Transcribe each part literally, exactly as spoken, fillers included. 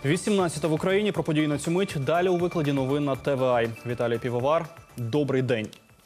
вісімнадцята в Україні. Про події на цю мить. Далі у викладі новин на Т В А. Віталій Півовар. Добрий день.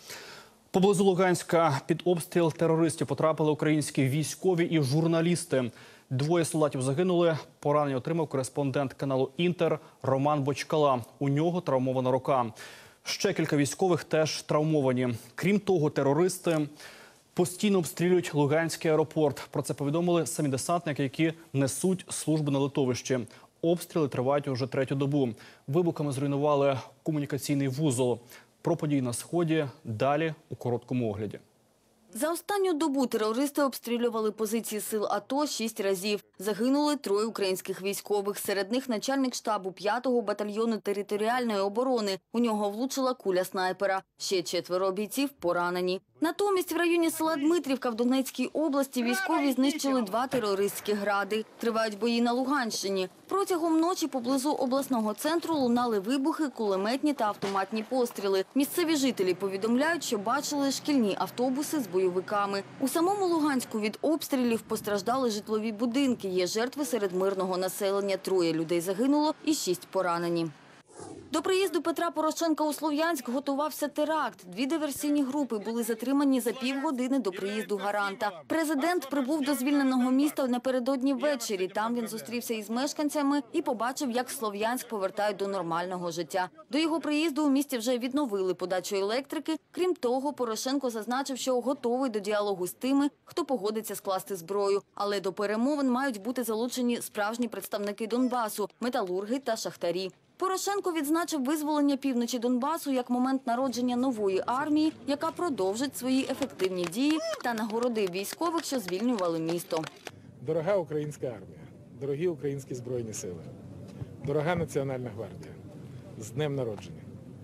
Поблизу Луганська під обстріл терористів потрапили українські військові і журналісти. Двоє солдатів загинули. Поранення отримав кореспондент каналу «Інтер» Роман Бочкала. У нього травмована рука. Ще кілька військових теж травмовані. Крім того, терористи постійно обстрілюють Луганський аеропорт. Про це повідомили самі десантники, які несуть службу на литовищі. Обстріли тривають уже третю добу. Вибухами зруйнували комунікаційний вузол. Про події на Сході далі у короткому огляді. За останню добу терористи обстрілювали позиції сил АТО шість разів. Загинули троє українських військових. Серед них начальник штабу п'ятого батальйону територіальної оборони. У нього влучила куля снайпера. Ще четверо бійців поранені. Натомість в районі села Дмитрівка в Донецькій області військові знищили два терористські гради. Тривають бої на Луганщині. Протягом ночі поблизу обласного центру лунали вибухи, кулеметні та автоматні постріли. Місцеві жителі повідомляють, що бачили шкільні автобуси з бойовиками. У самому Луганську від обстрілів постраждали житлові будинки. Є жертви серед мирного населення. Троє людей загинуло і шість поранені. До приїзду Петра Порошенка у Слов'янськ готувався теракт. Дві диверсійні групи були затримані за півгодини до приїзду гаранта. Президент прибув до звільненого міста напередодні ввечері. Там він зустрівся із мешканцями і побачив, як Слов'янськ повертають до нормального життя. До його приїзду у місті вже відновили подачу електрики. Крім того, Порошенко зазначив, що готовий до діалогу з тими, хто погодиться скласти зброю. Але до перемовин мають бути залучені справжні представники Донбасу – металурги та шахтарі. Порошенко відзначив визволення півночі Донбасу як момент народження нової армії, яка продовжить свої ефективні дії, та нагородив військових, що звільнювали місто. Дорога українська армія, дорогі українські Збройні сили, дорога Національна гвардія, з днем народження.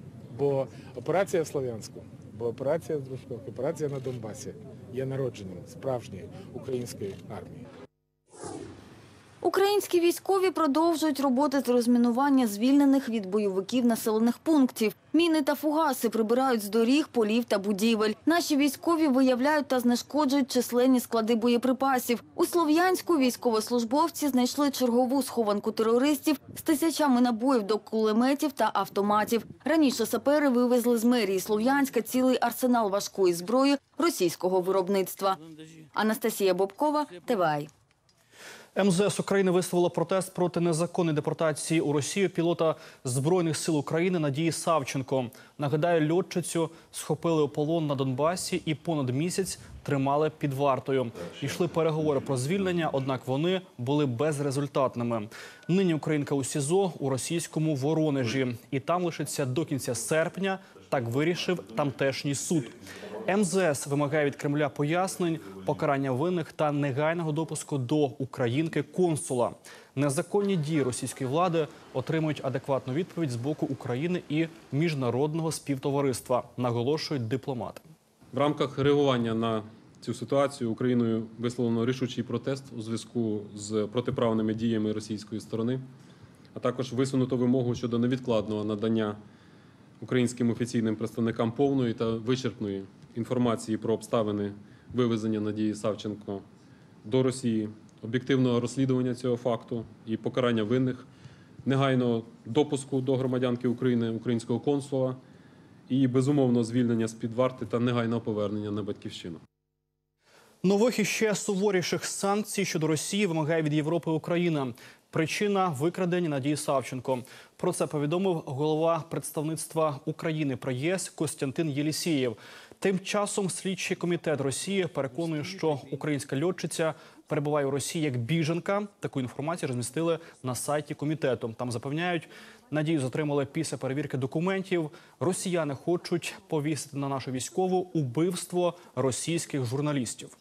Бо операція в Слов'янську, бо операція в Дружках, операція на Донбасі є народженням справжньої української армії. Українські військові продовжують роботи з розмінування звільнених від бойовиків населених пунктів. Міни та фугаси прибирають з доріг, полів та будівель. Наші військові виявляють та знешкоджують численні склади боєприпасів. У Слов'янську військовослужбовці знайшли чергову схованку терористів з тисячами набоїв до кулеметів та автоматів. Раніше сапери вивезли з мерії Слов'янська цілий арсенал важкої зброї російського виробництва. Анастасія Бобкова, Т В А. Ем Зе Ес України висловило протест проти незаконної депортації у Росію пілота Збройних сил України Надії Савченко. Нагадаю, льотчицю схопили у полон на Донбасі і понад місяць тримали під вартою. Йшли переговори про звільнення, однак вони були безрезультатними. Нині українка у СІЗО у російському Воронежі. І там лишиться до кінця серпня, так вирішив тамтешній суд. Ем Зе Ес вимагає від Кремля пояснень, покарання винних та негайного допуску до українки консула. Незаконні дії російської влади отримують адекватну відповідь з боку України і міжнародного співтовариства, наголошують дипломати. В рамках реагування на цю ситуацію Україною висловлено рішучий протест у зв'язку з протиправними діями російської сторони, а також висунуто вимогу щодо невідкладного надання українським офіційним представникам повної та вичерпної інформації про обставини вивезення Надії Савченко до Росії, об'єктивного розслідування цього факту і покарання винних, негайного допуску до громадянки України українського консула і, безумовно, звільнення з-під варти та негайного повернення на батьківщину. Нових і ще суворіших санкцій щодо Росії вимагає від Європи Україна. Причина – викрадення Надії Савченко. Про це повідомив голова представництва України при ЄС Костянтин Єлісєєв. Тим часом слідчий комітет Росії переконує, що українська льотчиця перебуває у Росії як біженка. Таку інформацію розмістили на сайті комітету. Там запевняють, Надію затримали після перевірки документів. Росіяни хочуть повісити на нашу військову убивство російських журналістів.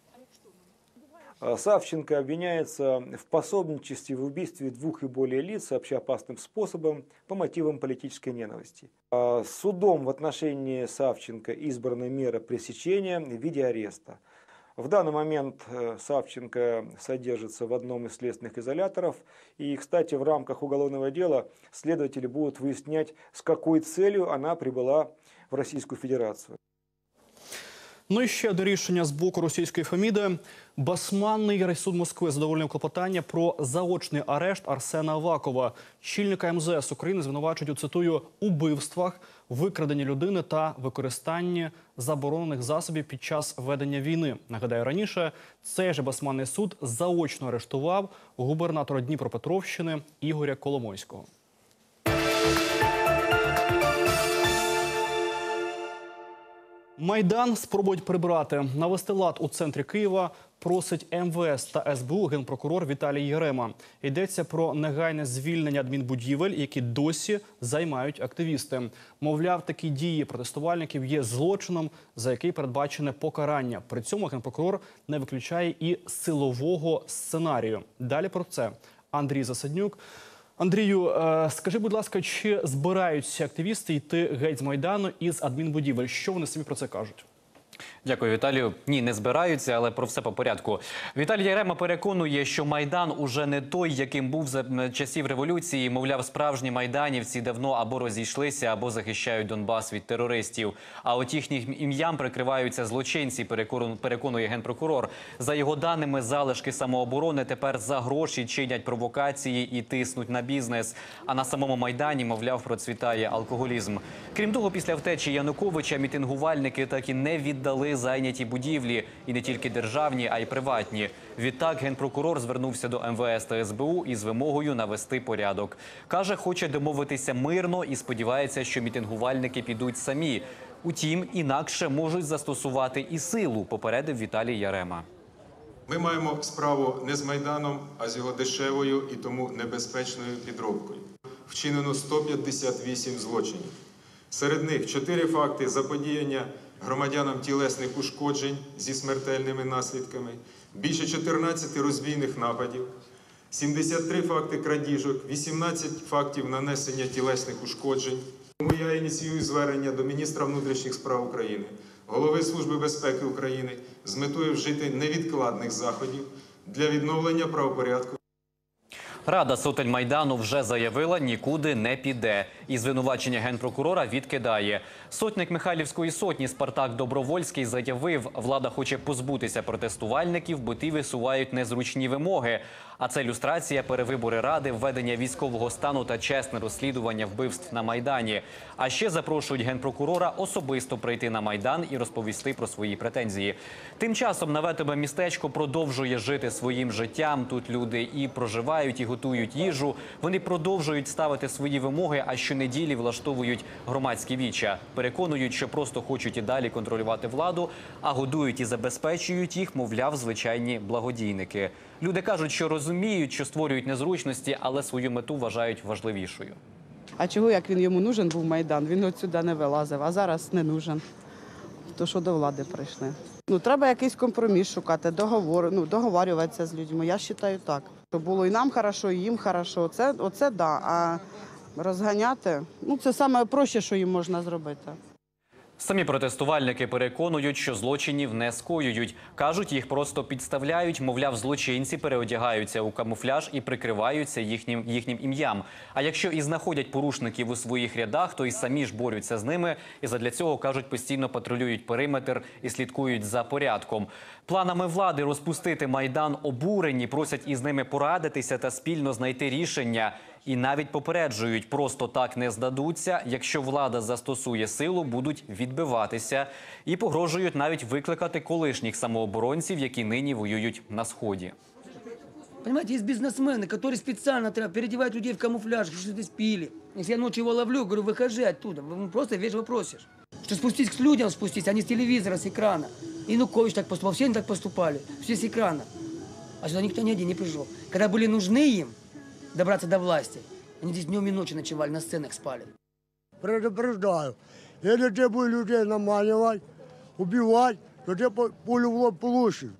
Савченко обвиняется в пособничестве в убийстве двух и более лиц общеопасным способом по мотивам политической ненависти. Судом в отношении Савченко избрана мера пресечения в виде ареста. В данный момент Савченко содержится в одном из следственных изоляторов. И, кстати, в рамках уголовного дела следователи будут выяснять, с какой целью она прибыла в Российскую Федерацию. Ну і ще до рішення з боку російської Феміди. Басманний райсуд Москви задовольнив клопотання про заочний арешт Арсена Авакова. Чільника ем зе ес України звинувачують у, цитую, убивствах, викраденні людини та використанні заборонених засобів під час ведення війни. Нагадаю, раніше цей же басманний суд заочно арештував губернатора Дніпропетровщини Ігоря Коломойського. Майдан спробують прибрати. Навести лад у центрі Києва просить ем ве ес та ес бе у генпрокурор Віталій Ярема. Йдеться про негайне звільнення адмінбудівель, які досі займають активісти. Мовляв, такі дії протестувальників є злочином, за який передбачене покарання. При цьому генпрокурор не виключає і силового сценарію. Далі про це Андрій Засаднюк. Андрію, скажи, будь ласка, чи збираються активісти йти геть з Майдану із адмінбудівель? Що вони самі про це кажуть? Дякую, Віталію. Ні, не збираються, але про все по порядку. Віталій Ярема переконує, що Майдан уже не той, яким був за часів революції. Мовляв, справжні майданівці давно або розійшлися, або захищають Донбас від терористів. А от їхнім ім'ям прикриваються злочинці, переконує генпрокурор. За його даними, залишки самооборони тепер за гроші чинять провокації і тиснуть на бізнес. А на самому Майдані, мовляв, процвітає алкоголізм. Крім того, після втечі Януковича мітингувальники так і не віддали зайняті будівлі, і не тільки державні, а й приватні. Відтак генпрокурор звернувся до ем ве ес та ес бе у із вимогою навести порядок. Каже, хоче домовитися мирно і сподівається, що мітингувальники підуть самі. Утім, інакше можуть застосувати і силу, попередив Віталій Ярема. Ми маємо справу не з Майданом, а з його дешевою і тому небезпечною підробкою. Вчинено сто п'ятдесят вісім злочинів. Серед них чотири факти заподіяння громадянам тілесних ушкоджень зі смертельними наслідками, більше чотирнадцяти розбійних нападів, сімдесят три факти крадіжок, вісімнадцять фактів нанесення тілесних ушкоджень. Тому я ініціюю звернення до міністра внутрішніх справ України, голови Служби безпеки України з метою вжити невідкладних заходів для відновлення правопорядку. Рада сотель Майдану вже заявила, нікуди не піде. І звинувачення генпрокурора відкидає. Сотник Михайлівської сотні Спартак Добровольський заявив, влада хоче позбутися протестувальників, бо ті висувають незручні вимоги. А це люстрація, перевибори Ради, введення військового стану та чесне розслідування вбивств на Майдані. А ще запрошують генпрокурора особисто прийти на Майдан і розповісти про свої претензії. Тим часом Наветове містечко продовжує жити своїм життям. Тут люди і проживають, і готують їжу. Вони продовжують ставити свої вимоги, а щонеділі влаштовують громадські віча. Переконують, що просто хочуть і далі контролювати владу, а годують і забезпечують їх, мовляв, звичайні благодійники. Люди кажуть, що розуміють, що створюють незручності, але свою мету вважають важливішою. А чого, як він йому нужен був Майдан, він от сюди не вилазив, а зараз не нужен. То що до влади прийшли. Ну, треба якийсь компроміс шукати, договор, ну, договарюватися з людьми. Я вважаю так. Щоб було і нам хорошо, і їм хорошо. Оце, оце да. А розганяти, ну, це саме проще, що їм можна зробити. Самі протестувальники переконують, що злочинів не скоюють. Кажуть, їх просто підставляють, мовляв, злочинці переодягаються у камуфляж і прикриваються їхнім, їхнім ім'ям. А якщо і знаходять порушників у своїх рядах, то і самі ж борються з ними. І задля цього, кажуть, постійно патрулюють периметр і слідкують за порядком. Планами влади розпустити Майдан обурені, просять із ними порадитися та спільно знайти рішення. І навіть попереджують, просто так не здадуться. Якщо влада застосує силу, будуть відбиватися. І погрожують навіть викликати колишніх самооборонців, які нині воюють на Сході. Понимаете, есть бизнесмены, которые специально переодевают людей в камуфляж, что здесь пили. Если я ночью его ловлю, говорю, выхожи оттуда. Вы просто вежливо просишь. Что спустись к людям, спустись, а не с телевизора, с экрана. Янукович так поступал, все они так поступали, все с экрана. А сюда никто ни один не пришел. Когда были нужны им добраться до власти, они здесь днем и ночью ночевали, на сценах спали. Предупреждаю, если ты будешь людей наманивать, убивать, то ты пулю в лоб получишь.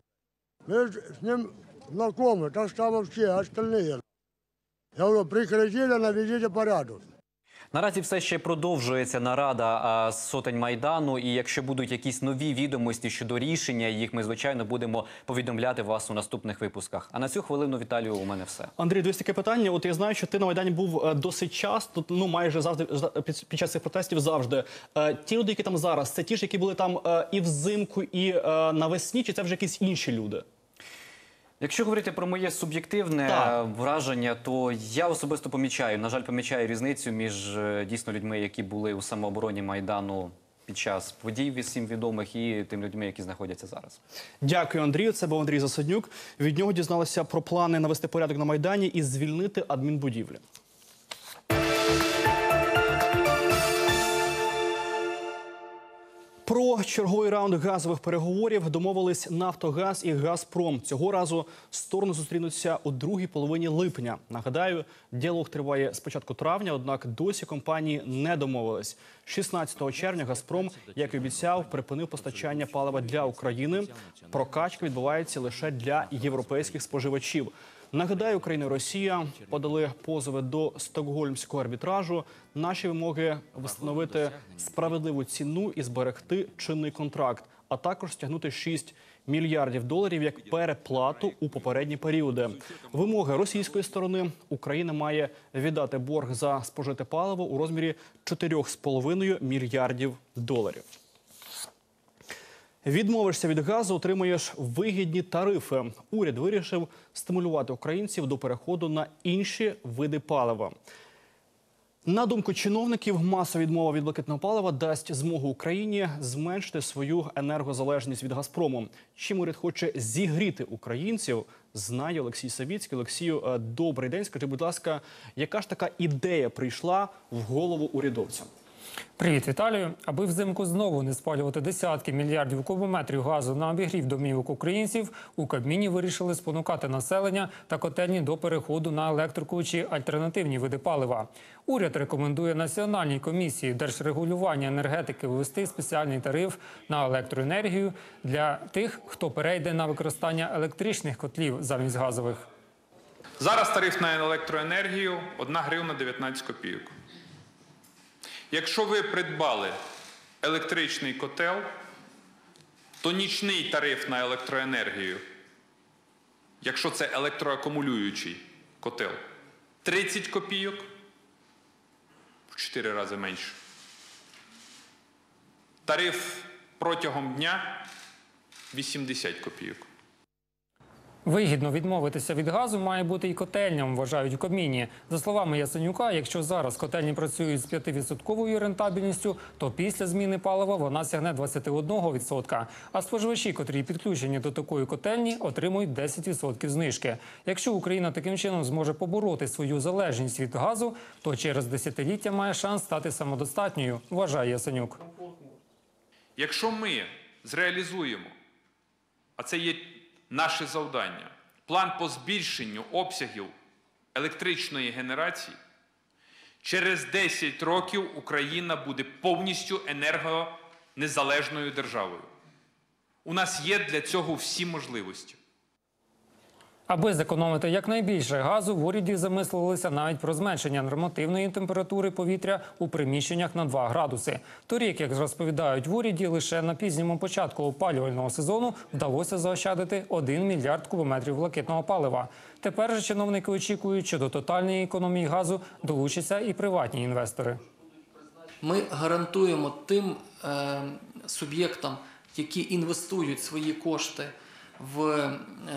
Мы с ним знакомы, так само все остальные. Я говорю, прекратили, наведите порядок. Наразі все ще продовжується нарада а, сотень Майдану, і якщо будуть якісь нові відомості щодо рішення, їх ми, звичайно, будемо повідомляти вас у наступних випусках. А на цю хвилину, Віталію, у мене все. Андрій, дивись, таке питання. От я знаю, що ти на Майдані був е, досить часто, ну майже завжди під, під час цих протестів завжди. Е, ті люди, які там зараз, це ті ж, які були там е, і взимку, і е, навесні, чи це вже якісь інші люди? Якщо говорити про моє суб'єктивне Так. враження, то я особисто помічаю, на жаль, помічаю різницю між е, дійсно людьми, які були у самообороні Майдану під час подій всім відомих, і тими людьми, які знаходяться зараз. Дякую, Андрію. Це був Андрій Засаднюк. Від нього дізналися про плани навести порядок на Майдані і звільнити адмінбудівлі. Про черговий раунд газових переговорів домовились «Нафтогаз» і «Газпром». Цього разу сторони зустрінуться у другій половині липня. Нагадаю, діалог триває з початку травня, однак досі компанії не домовились. шістнадцятого червня «Газпром», як і обіцяв, припинив постачання палива для України. Прокачка відбувається лише для європейських споживачів. Нагадаю, Україна і Росія подали позови до Стокгольмського арбітражу. Наші вимоги – встановити справедливу ціну і зберегти чинний контракт, а також стягнути шість мільярдів доларів як переплату у попередні періоди. Вимоги російської сторони – Україна має віддати борг за спожите паливо у розмірі чотирьох з половиною мільярдів доларів. Відмовишся від газу – отримуєш вигідні тарифи. Уряд вирішив стимулювати українців до переходу на інші види палива. На думку чиновників, масова відмова від блакитного палива дасть змогу Україні зменшити свою енергозалежність від «Газпрому». Чим уряд хоче зігріти українців, знає Олексій Савіцький. Олексію, добрий день. Скажи, будь ласка, яка ж така ідея прийшла в голову урядовцям? Привіт, Віталію. Аби взимку знову не спалювати десятки мільярдів кубометрів газу на обігрів домівок українців, у Кабміні вирішили спонукати населення та котельні до переходу на електрику чи альтернативні види палива. Уряд рекомендує Національній комісії держрегулювання енергетики ввести спеціальний тариф на електроенергію для тих, хто перейде на використання електричних котлів замість газових. Зараз тариф на електроенергію – одна гривна дев'ятнадцять копійок. Якщо ви придбали електричний котел, то нічний тариф на електроенергію, якщо це електроакумулюючий котел, тридцять копійок, в чотири рази менше. Тариф протягом дня – вісімдесят копійок. Вигідно відмовитися від газу має бути і котельням, вважають у Кабміні. За словами Яценюка, якщо зараз котельні працюють з п'ятивідсотковою рентабельністю, то після зміни палива вона сягне двадцять один відсоток. А споживачі, котрі підключені до такої котельні, отримують десять відсотків знижки. Якщо Україна таким чином зможе побороти свою залежність від газу, то через десятиліття має шанс стати самодостатньою, вважає Яценюк. Якщо ми зреалізуємо, а це є наше завдання, план по збільшенню обсягів електричної генерації, через десять років Україна буде повністю енергонезалежною державою. У нас є для цього всі можливості. Аби зекономити якнайбільше газу, в уряді замислилися навіть про зменшення нормативної температури повітря у приміщеннях на два градуси. Торік, як розповідають в уряді, лише на пізньому початку опалювального сезону вдалося заощадити один мільярд кубометрів блакитного палива. Тепер же чиновники очікують, що до тотальної економії газу долучаться і приватні інвестори. Ми гарантуємо тим е, суб'єктам, які інвестують свої кошти в е,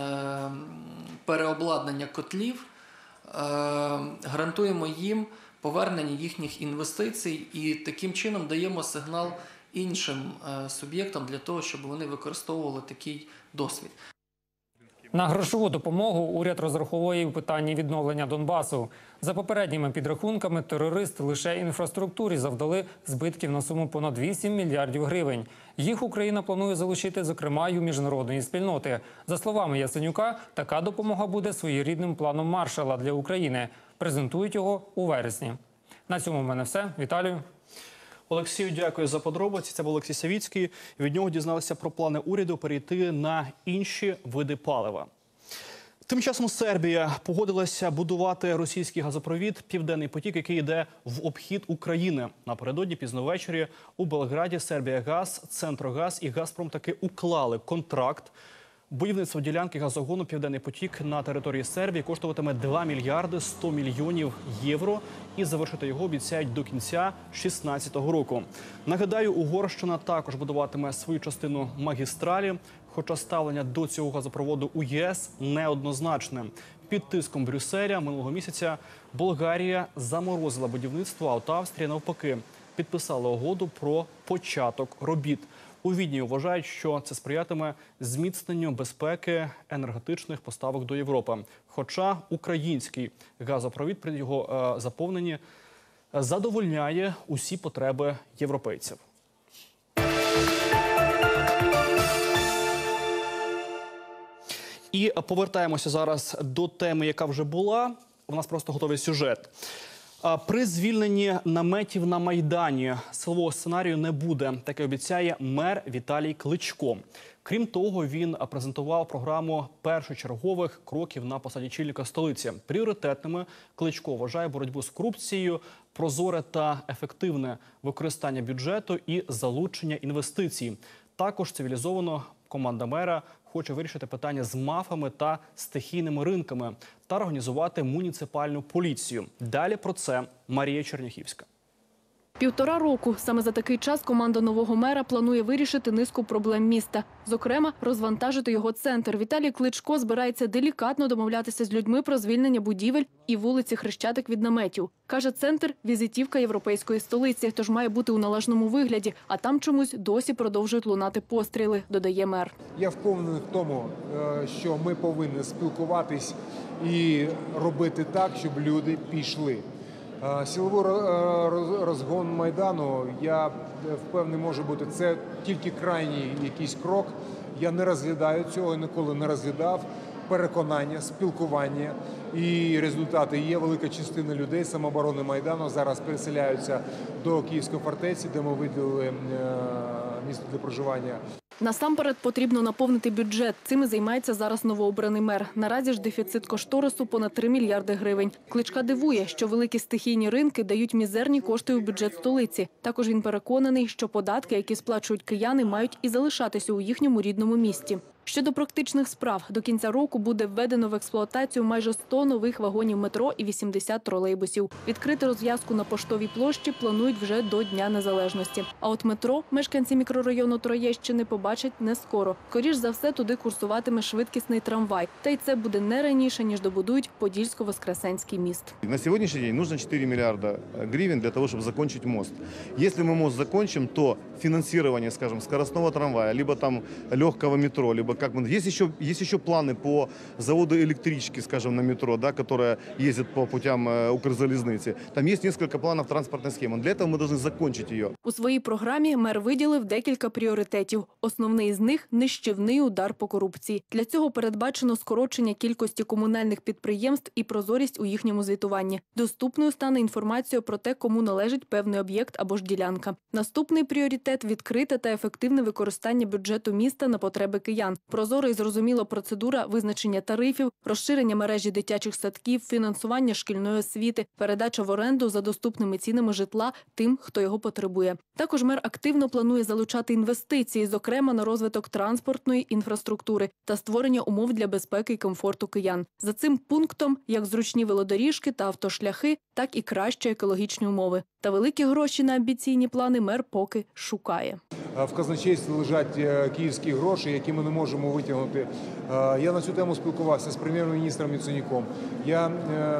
переобладнання котлів, е, гарантуємо їм повернення їхніх інвестицій і таким чином даємо сигнал іншим е, суб'єктам для того, щоб вони використовували такий досвід. На грошову допомогу уряд розраховує у питанні відновлення Донбасу. За попередніми підрахунками, терористи лише інфраструктурі завдали збитків на суму понад вісім мільярдів гривень. Їх Україна планує залучити, зокрема, й у міжнародної спільноти. За словами Яценюка, така допомога буде своєрідним планом Маршалла для України. Презентують його у вересні. На цьому в мене все. Віталію. Олексію, дякую за подробиці. Це був Олексій Савіцький. Від нього дізналися про плани уряду перейти на інші види палива. Тим часом Сербія погодилася будувати російський газопровід «Південний потік», який йде в обхід України. Напередодні пізно ввечері у Белграді «Сербіягаз», «Центрогаз» і «Газпром» таки уклали контракт. Будівництво ділянки газогону «Південний потік» на території Сербії коштуватиме два мільярди сто мільйонів євро і завершити його обіцяють до кінця дві тисячі шістнадцятого року. Нагадаю, Угорщина також будуватиме свою частину магістралі, хоча ставлення до цього газопроводу у ЄС неоднозначне. Під тиском Брюсселя минулого місяця Болгарія заморозила будівництво, а от Австрія навпаки підписала угоду про початок робіт. У Відні вважають, що це сприятиме зміцненню безпеки енергетичних поставок до Європи. Хоча український газопровід при його е, заповненні задовольняє усі потреби європейців. І повертаємося зараз до теми, яка вже була. У нас просто готовий сюжет. При звільненні наметів на Майдані силового сценарію не буде. Таке обіцяє мер Віталій Кличко. Крім того, він презентував програму першочергових кроків на посаді очільника столиці. Пріоритетними Кличко вважає боротьбу з корупцією, прозоре та ефективне використання бюджету і залучення інвестицій. Також цивілізовано команда мера хоче вирішити питання з мафами та стихійними ринками та організувати муніципальну поліцію. Далі про це Марія Черняхівська. Півтора року. Саме за такий час команда нового мера планує вирішити низку проблем міста. Зокрема, розвантажити його центр. Віталій Кличко збирається делікатно домовлятися з людьми про звільнення будівель і вулиці Хрещатик від наметів. Каже, центр – візитівка європейської столиці, тож має бути у належному вигляді. А там чомусь досі продовжують лунати постріли, додає мер. Я впевнений в тому, що ми повинні спілкуватись і робити так, щоб люди пішли. Силовий розгон Майдану, я впевнений, може бути, це тільки крайній якийсь крок. Я не розглядаю цього, ніколи не розглядав. Переконання, спілкування і результати є. Велика частина людей самооборони Майдану зараз переселяються до Київської фортеці, де ми виділили місце для проживання. Насамперед потрібно наповнити бюджет. Цим і займається зараз новообраний мер. Наразі ж дефіцит кошторису понад три мільярди гривень. Кличка дивує, що великі стихійні ринки дають мізерні кошти у бюджет столиці. Також він переконаний, що податки, які сплачують кияни, мають і залишатися у їхньому рідному місті. Щодо практичних справ, до кінця року буде введено в експлуатацію майже сто нових вагонів метро і вісімдесят тролейбусів. Відкрити розв'язку на Поштовій площі планують вже до Дня Незалежності. А от метро мешканці мікрорайону Троєщини побачать не скоро. Скоріш за все, туди курсуватиме швидкісний трамвай. Та й це буде не раніше, ніж добудують Подільсько-Воскресенський міст. На сьогоднішній день потрібно чотири мільярда гривень для того, щоб закінчити мост. Якщо ми мост закінчимо, то фінансування, скажімо, скоростного трамвая, либо там легкого метро, либо как мы... Есть еще, есть еще планы по заводу электрички, скажем, на метро, да, которая ездит по путям Укрзалізниці. Там есть несколько планов транспортной схемы. Для этого мы должны закончить ее. У своїй програмі мер виділив декілька пріоритетів. Основний з них – нищівний удар по корупції. Для цього передбачено скорочення кількості комунальних підприємств і прозорість у їхньому звітуванні. Доступною стане інформація про те, кому належить певний об'єкт або ж ділянка. Наступний пріоритет – відкрите та ефективне використання бюджету міста на потреби киян. Прозора і зрозуміла процедура визначення тарифів, розширення мережі дитячих садків, фінансування шкільної освіти, передача в оренду за доступними цінами житла тим, хто його потребує. Також мер активно планує залучати інвестиції, зокрема на розвиток транспортної інфраструктури та створення умов для безпеки і комфорту киян. За цим пунктом як зручні велодоріжки та автошляхи, так і кращі екологічні умови. Та великі гроші на амбіційні плани мер поки шукає. В казначействі лежать київські гроші, які ми не можемо витягнути. Я на цю тему спілкувався з прем'єр-міністром Яценюком. Я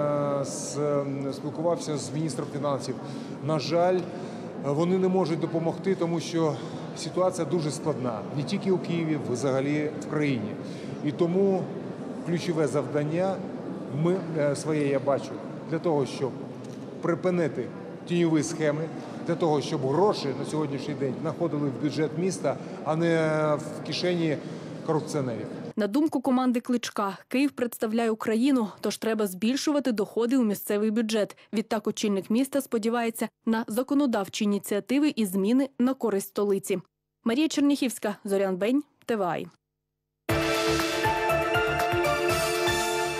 спілкувався з міністром фінансів. На жаль, вони не можуть допомогти, тому що ситуація дуже складна. Не тільки у Києві, взагалі в країні. І тому ключове завдання ми, своє я бачу, для того, щоб припинити тіньові схеми, для того, щоб гроші на сьогоднішній день знаходили в бюджет міста, а не в кишені корупціонерів. На думку команди Кличка, Київ представляє Україну, тож треба збільшувати доходи у місцевий бюджет. Відтак очільник міста сподівається на законодавчі ініціативи і зміни на користь столиці. Марія Черняхівська, Зорян Бень, ТВАЙ.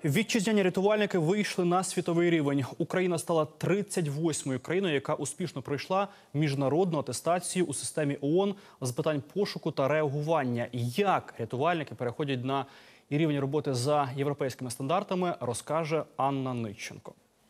Вітчизняні рятувальники вийшли на світовий рівень. Україна стала тридцять восьмою країною, яка успішно пройшла міжнародну атестацію у системі ООН з питань пошуку та реагування. Як рятувальники переходять на рівень роботи за європейськими стандартами, розкаже Анна Ниченко.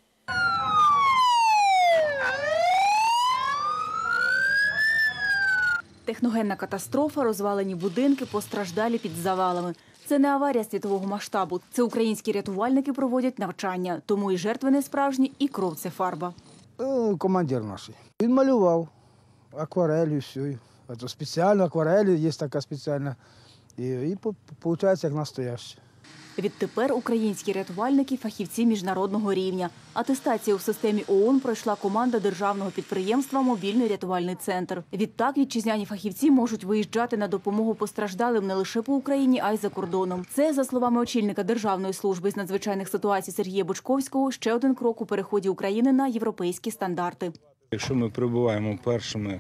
Техногенна катастрофа, розвалені будинки, постраждалі під завалами. Це не аварія світового масштабу. Це українські рятувальники проводять навчання. Тому і жертви не справжні, і кров – це фарба. Командир наш. Він малював акварелью, все. Це спеціально акварель, є така спеціальна. І, і виходить, як настоящий. Відтепер українські рятувальники – фахівці міжнародного рівня. Атестацію в системі ООН пройшла команда державного підприємства «Мобільний рятувальний центр». Відтак вітчизняні фахівці можуть виїжджати на допомогу постраждалим не лише по Україні, а й за кордоном. Це, за словами очільника Державної служби з надзвичайних ситуацій Сергія Бочковського, ще один крок у переході України на європейські стандарти. Якщо ми прибуваємо першими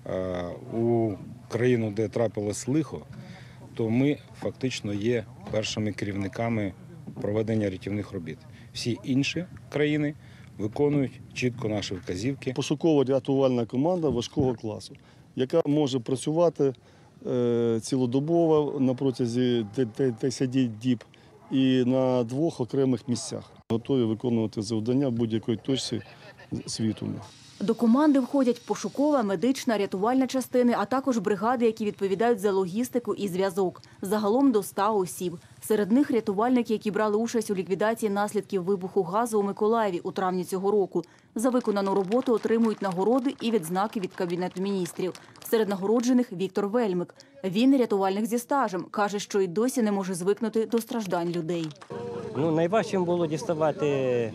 у країну, де трапилось лихо, то ми фактично є першими керівниками проведення рятівних робіт. Всі інші країни виконують чітко наші вказівки. Пошуково-рятувальна команда важкого класу, яка може працювати е, цілодобово на протязі десять діб і на двох окремих місцях. Готові виконувати завдання в будь-якій точці світу. До команди входять пошукова, медична, рятувальна частини, а також бригади, які відповідають за логістику і зв'язок. Загалом до ста осіб. Серед них рятувальники, які брали участь у ліквідації наслідків вибуху газу у Миколаєві у травні цього року. За виконану роботу отримують нагороди і відзнаки від Кабінету міністрів. Серед нагороджених – Віктор Вельмик. Він рятувальник зі стажем. Каже, що й досі не може звикнути до страждань людей. Ну, найважчим було діставати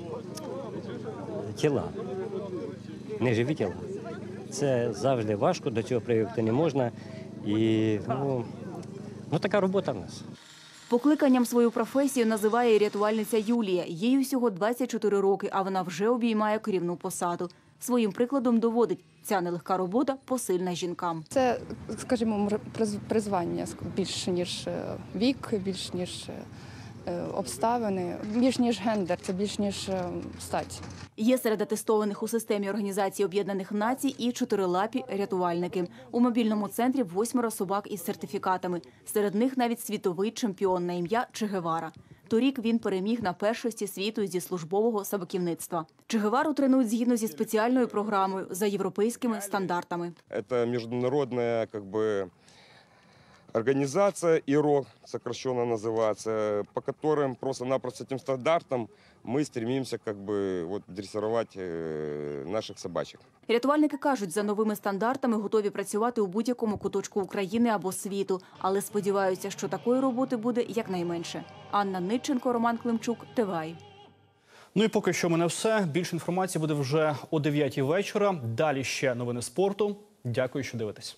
тіла. Неживі тіла. Це завжди важко, до цього привикти не можна. І ну, ну, така робота в нас. Покликанням свою професію називає і рятувальниця Юлія. Їй усього двадцять чотири роки, а вона вже обіймає керівну посаду. Своїм прикладом доводить, ця нелегка робота посильна жінкам. Це, скажімо, призвання більше, ніж вік, більш, ніж обставини, більш ніж гендер, це більш ніж стать. Є серед атестованих у системі Організації Об'єднаних Націй і чотирилапі рятувальники. У мобільному центрі восьмеро собак із сертифікатами. Серед них навіть світовий чемпіон на ім'я Че Гевара. Торік він переміг на першості світу зі службового собаківництва. Че Гевару тренують згідно зі спеціальною програмою за європейськими стандартами. Це міжнародна, як би, организация ай ар о, сокращенно называется, по которым просто-напросто этим стандартам мы стремимся как бы вот дрессировать наших собачек. Рятувальники кажуть, за новими стандартами готові працювати у будь-якому куточку України або світу, але сподіваються, що такої роботи буде якнайменше. Анна Ниченко, Роман Климчук, Т В А Й. Ну і поки що в мене все. Більше інформації буде вже о дев'ятій вечора. Далі ще новини спорту. Дякую, що дивитесь.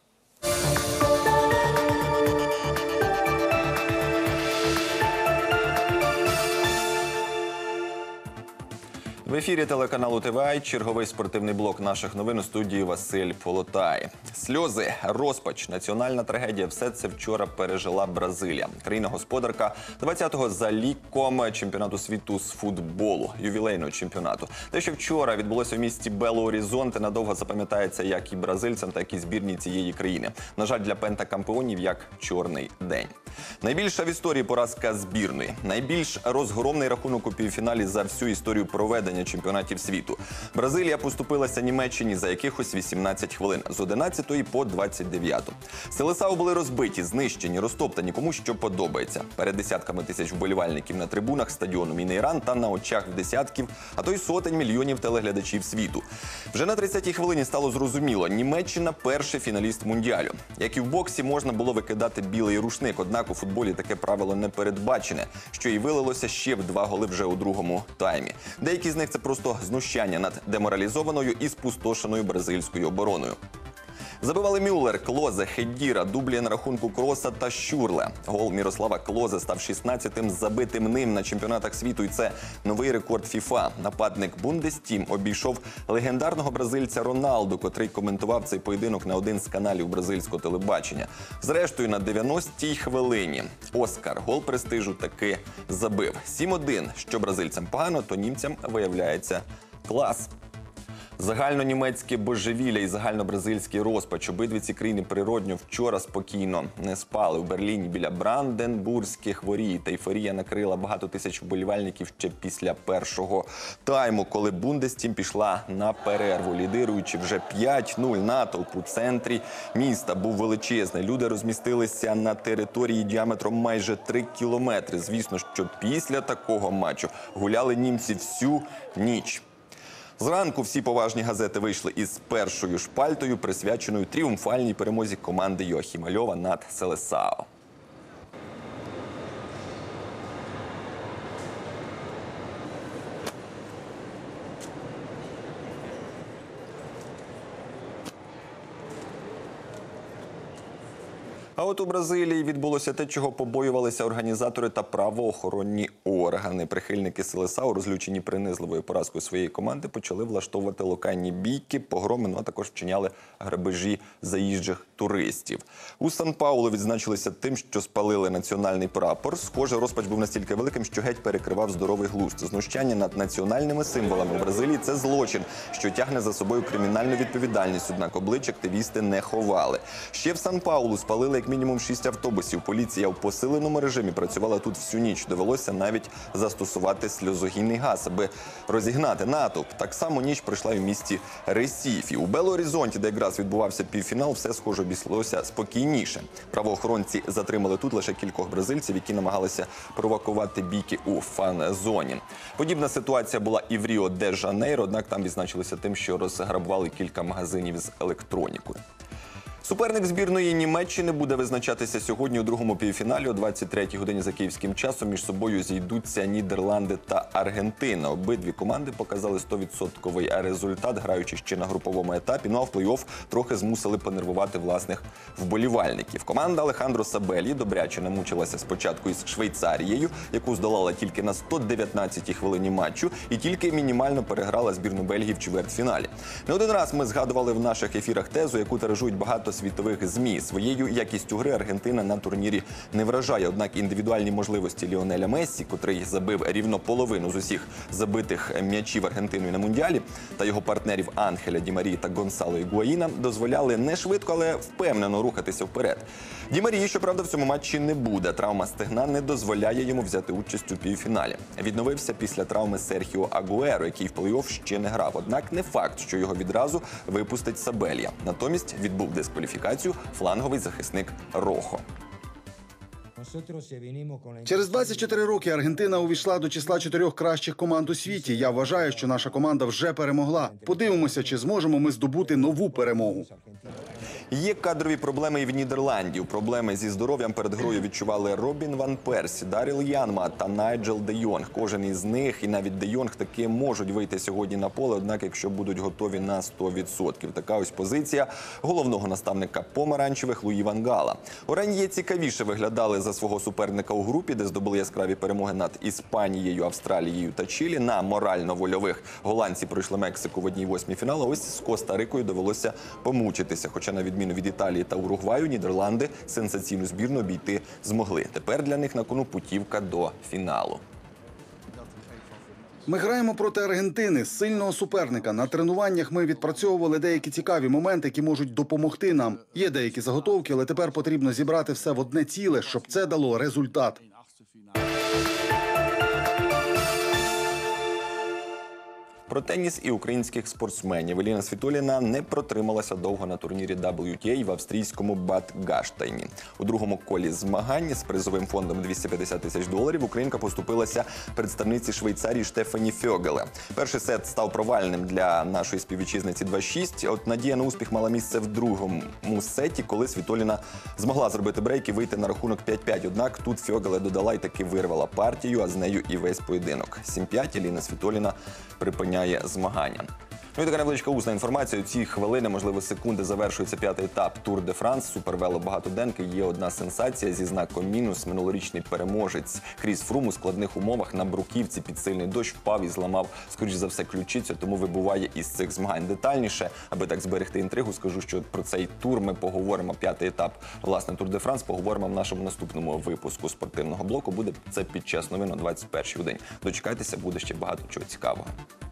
В ефірі телеканалу Т В А Й черговий спортивний блок наших новин у студії Василь Полотай. Сльози, розпач, національна трагедія – все це вчора пережила Бразилія. Країна-господарка двадцятого за ліком чемпіонату світу з футболу, ювілейного чемпіонату. Те, що вчора відбулося в місті Бело-Орізонте, надовго запам'ятається як і бразильцям, так і збірні цієї країни. На жаль, для пентакампіонів як чорний день. Найбільша в історії поразка збірної. Найбільш розгромний рахунок у півфіналі за всю історію проведення чемпіонатів світу. Бразилія поступилася Німеччині за якихось вісімнадцять хвилин, з одинадцятої по двадцять дев'яту. Селеса були розбиті, знищені, розтоптані, кому що подобається. Перед десятками тисяч вболівальників на трибунах стадіону Мінейран та на очах десятків, а то й сотень мільйонів телеглядачів світу. Вже на тридцятій хвилині стало зрозуміло, Німеччина – перший фіналіст Мундіалю. Як і в боксі, можна було викидати білий рушник, однак у футболі таке правило не передбачене, що і вилилося ще в два голи вже у другому таймі. Деякі з них – це просто знущання над деморалізованою і спустошеною бразильською обороною. Забивали Мюллер, Клозе, Хедіра, дублі на рахунку Кроса та Щурле. Гол Мірослава Клозе став шістнадцятим забитим ним на чемпіонатах світу, і це новий рекорд ФІФА. Нападник Бундестім обійшов легендарного бразильця Роналду, котрий коментував цей поєдинок на один з каналів бразильського телебачення. Зрештою, на дев'яностій хвилині Оскар гол престижу таки забив. сім один. Що бразильцям погано, то німцям виявляється клас. Загальнонімецьке божевілля і загальнобразильський розпач. Обидві ці країни природньо вчора спокійно не спали. У Берліні біля Бранденбурзьких воріт ейфорія накрила багато тисяч вболівальників ще після першого тайму, коли Бундестім пішла на перерву, лідируючи вже п'ять нуль. Натовп у центрі міста був величезний. Люди розмістилися на території діаметром майже три кілометри. Звісно, що після такого матчу гуляли німці всю ніч. Зранку всі поважні газети вийшли із першою шпальтою, присвяченою тріумфальній перемозі команди Йоахіма Льова над Селесао. А от у Бразилії відбулося те, чого побоювалися організатори та правоохоронні органи. Прихильники Селесао, розлючені принизливою поразкою своєї команди, почали влаштовувати локальні бійки, погроми, ну а також вчиняли грабежі заїжджих туристів. У Сан-Паулу відзначилися тим, що спалили національний прапор. Схоже, розпач був настільки великим, що геть перекривав здоровий глузд. Знущання над національними символами в Бразилії – це злочин, що тягне за собою кримінальну відповідальність, однак облич активісти не ховали. Ще в Сан-Паулу спалили як мінімум шість автобусів. Поліція в посиленому режимі працювала тут всю ніч. Довелося навіть застосувати сльозогінний газ, аби розігнати натовп. Так само ніч пройшла і в місті Ресіфі. У Бело-Орізонті, де якраз відбувався півфінал, все схоже обійшлося спокійніше. Правоохоронці затримали тут лише кількох бразильців, які намагалися провокувати бійки у фан-зоні. Подібна ситуація була і в Ріо-де-Жанейро, однак там відзначилися тим, що розграбували кілька магазинів з електронікою. Суперник збірної Німеччини буде визначатися сьогодні у другому півфіналі. О двадцять третій годині за київським часом між собою зійдуться Нідерланди та Аргентина. Обидві команди показали сто відсотків результат, граючи ще на груповому етапі. Ну а в плей-офф трохи змусили понервувати власних вболівальників. Команда Алехандро Сабелі добряче намучилася спочатку із Швейцарією, яку здолала тільки на сто дев'ятнадцятій хвилині матчу і тільки мінімально переграла збірну Бельгії в чвертьфіналі. Не один раз ми згадували в наших ефірах тезу, яку тиражують багато світових ЗМІ. Своєю якістю гри Аргентина на турнірі не вражає. Однак індивідуальні можливості Ліонеля Мессі, котрий забив рівно половину з усіх забитих м'ячів Аргентиною на Мундіалі, та його партнерів Анхеля Ді Марії та Гонсало Ігуаїна дозволяли не швидко, але впевнено рухатися вперед. Ді Марії, щоправда, в цьому матчі не буде. Травма стегна не дозволяє йому взяти участь у півфіналі. Відновився після травми Серхіо Агуеро, який в плей-офф ще не грав. Однак не факт, що його відразу випустить Сабелья. Натомість відбув дискваліфікацію фланговий захисник Рохо. Через двадцять чотири роки Аргентина увійшла до числа чотирьох кращих команд у світі. Я вважаю, що наша команда вже перемогла. Подивимося, чи зможемо ми здобути нову перемогу. Є кадрові проблеми і в Нідерландів. Проблеми зі здоров'ям перед грою відчували Робін Ван Персі, Даріл Янма та Найджел Де Йонг. Кожен із них, і навіть Де Йонг, таки можуть вийти сьогодні на поле, однак якщо будуть готові на сто відсотків. Така ось позиція головного наставника помаранчевих Луї Ван Гала. Оран'є цікавіше виглядали за свого суперника у групі, де здобули яскраві перемоги над Іспанією, Австралією та Чилі. На морально-вольових голландці пройшли Мексику в одній восьмій фіналу. Ось з Коста-Рикою довелося помучитися. Хоча на відміну від Італії та Уругваю, Нідерланди сенсаційну збірну обійти змогли. Тепер для них на кону путівка до фіналу. Ми граємо проти Аргентини, сильного суперника. На тренуваннях ми відпрацьовували деякі цікаві моменти, які можуть допомогти нам. Є деякі заготовки, але тепер потрібно зібрати все в одне ціле, щоб це дало результат. Про теніс і українських спортсменів. Еліна Світоліна не протрималася довго на турнірі дабл ю ті ей в австрійському Бад Гаштайні. У другому колі змагань з призовим фондом двісті п'ятдесят тисяч доларів українка поступилася представниці Швейцарії Штефані Фьогеле. Перший сет став провальним для нашої співвітчизниці два шість. От надія на успіх мала місце в другому сеті, коли Світоліна змогла зробити брейк і вийти на рахунок п'ять п'ять. Однак тут Фьогеле додала і таки вирвала партію, а з нею і весь поєдинок. сім п'ять Еліна Світоліна припиняє змагання. Ну і така невеличка усна інформація. У ці хвилини, можливо, секунди, завершується п'ятий етап Тур де Франс. Супервело багатоденки. Є одна сенсація зі знаком мінус. Минулорічний переможець Кріс Фрум у складних умовах на бруківці під сильний дощ впав і зламав, скоріш за все, ключицю, тому вибуває із цих змагань. Детальніше, аби так зберегти інтригу, скажу, що про цей тур ми поговоримо, п'ятий етап, власне, Тур де Франс, поговоримо в нашому наступному випуску спортивного блоку. Буде це під час новин о двадцять першій годині. Дочекайтеся, буде ще багато чого цікавого.